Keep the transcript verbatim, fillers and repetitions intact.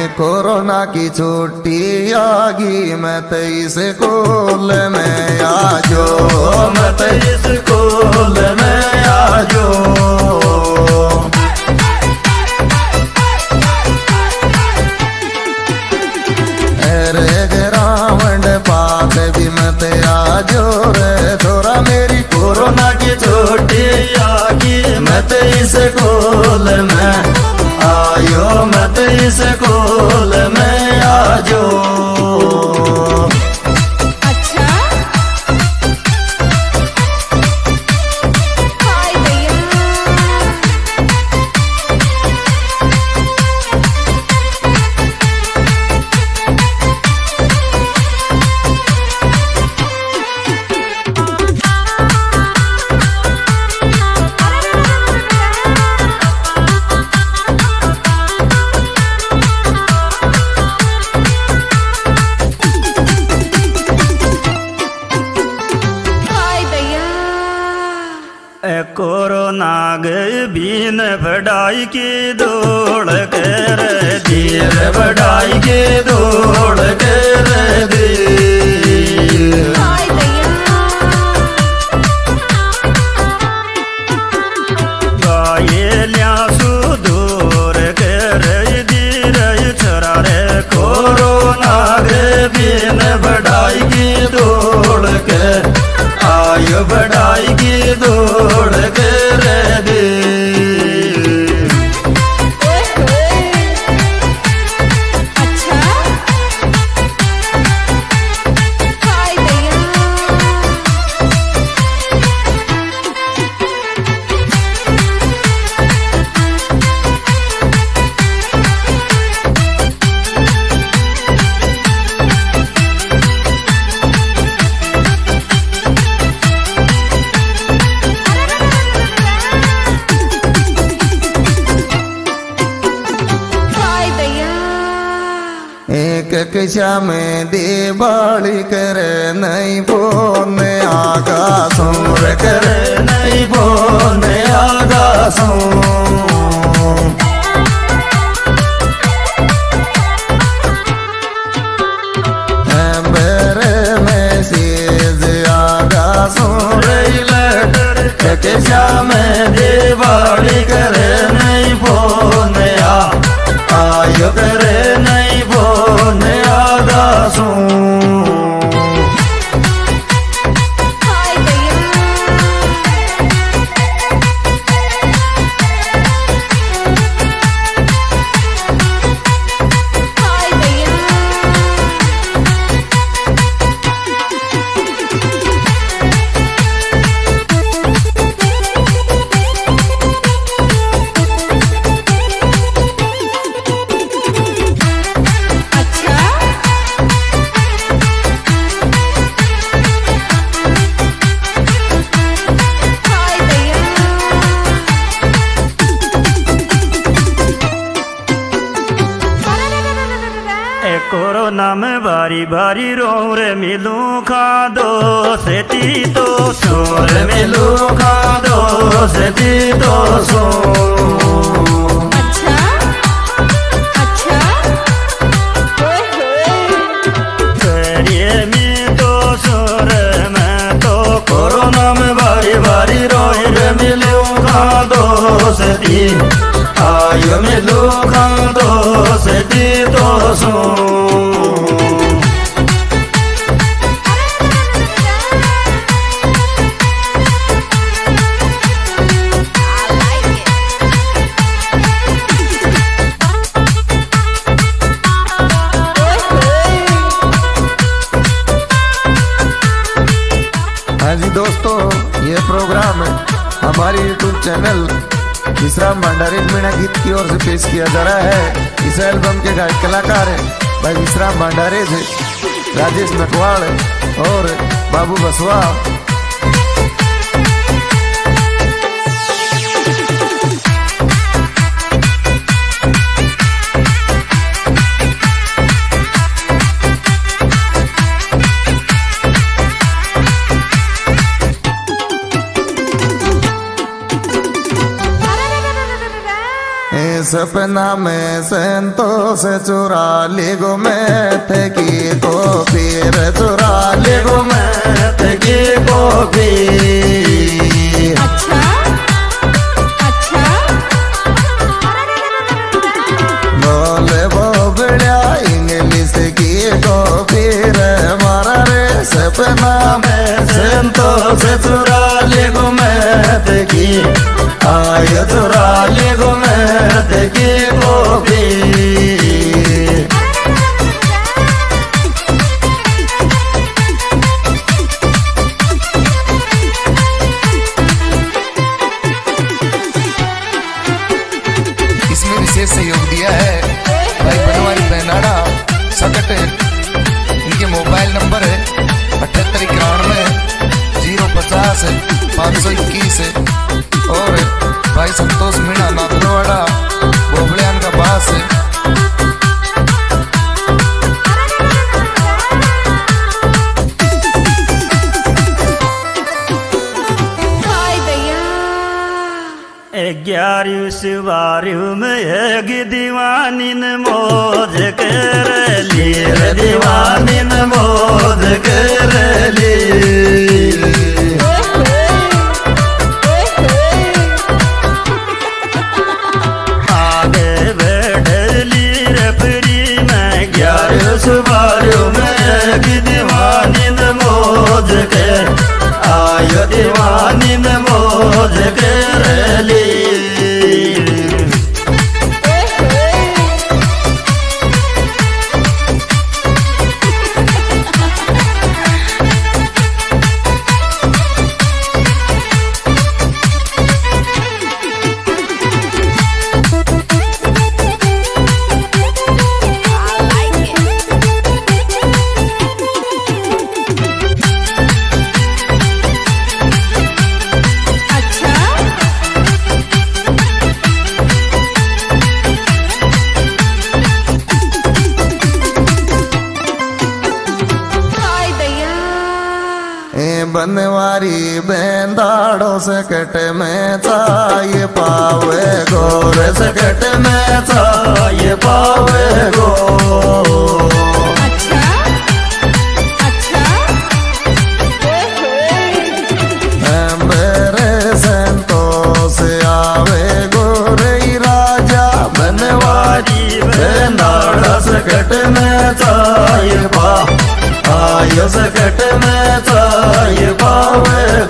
Corona की छुट्टी आ गई, मैं तेईस स्कूल में आजो, मैं तेईस स्कूल में आजो। अरे ग्राउंड पास भी मत आजो रे थोड़ा, मेरी कोरोना की छुट्टी आ गई, मैं तेईस स्कूल में आयो, मैं तेईस स्कूल में आजो। कोरोना गए बीन बढ़ाई की दौड़ कर धीर, बढ़ाई के दौड़ कर धीर। गायलिया सुदूर कर धीर छोरा रे, कोरोना गए बीन बढ़ाई की दौड़ कर आयो, बढ़ाई की दौड़ कर दे। एक कक्षा में दिवाली करे नहीं फोन आकाशों रे, करे नहीं फोन आकाशों। मेरे मैसेज आकाशों रे लेटर, कक्षा में दिवाली करे नहीं फोन आयो, करे नहीं फोन आकाशों। कोरोना में बारी बारी रो रे मिलूं खा दो से ती तो सो रे, मिलूं खा दो से ती तो सो। अच्छा अच्छा करिए मी तो सो रे, मैं तो कोरोना में बारी बारी रो रे मिलूं खा दो से ती आयो, मिलूं खा दो से ती तो सो। हाँ जी दोस्तों, ये प्रोग्राम हमारे यूट्यूब चैनल विश्राम भंडारी मीणा गीत की ओर से पेश किया जा रहा है। इस एल्बम के गायक कलाकार हैं भाई विश्राम भंडारी थे, राजेश नकवाड़ और बाबू बसवा। सपना में संतोष चुरा ले गो मैथ की को फिर चुरा ले गो मैथ की को फिर। अच्छा अच्छा बोले बोबड़िया इंग्लिश की को फिर मारा रे सपना में संतोष चुरा ले गो मैथ की आय चुरा ले गो मैथ की को फिर। इसमें विशेष सहयोग दिया है भाई बनवारी बेनाड़ा सकट। इनके मोबाइल नंबर है अठहत्तर इक्यानवे जीरो पचास पाँच सौ इक्कीस। और भाई संतोष मीणा नादलवाड़ा बोबड़ियान का बास है। ग्यारह सुबारू में एक दीवानी न मौज कर ली रे दीवानी न मौज कर ली। आगे बैठ ली रे फ्री में ग्यारह सुबारू में एक दीवानी न मौज कर आयो दीवानी न मौज कर ली। बनवारी बेंदाड़ो सकट में चाय पावे गोर सकट में चाय पावे गो। अच्छा अच्छा मेरे संतोष आवे गोरई राजा बनवारी बेंदाड़ा सकट में चाय पा आयो सकट में चाय पावे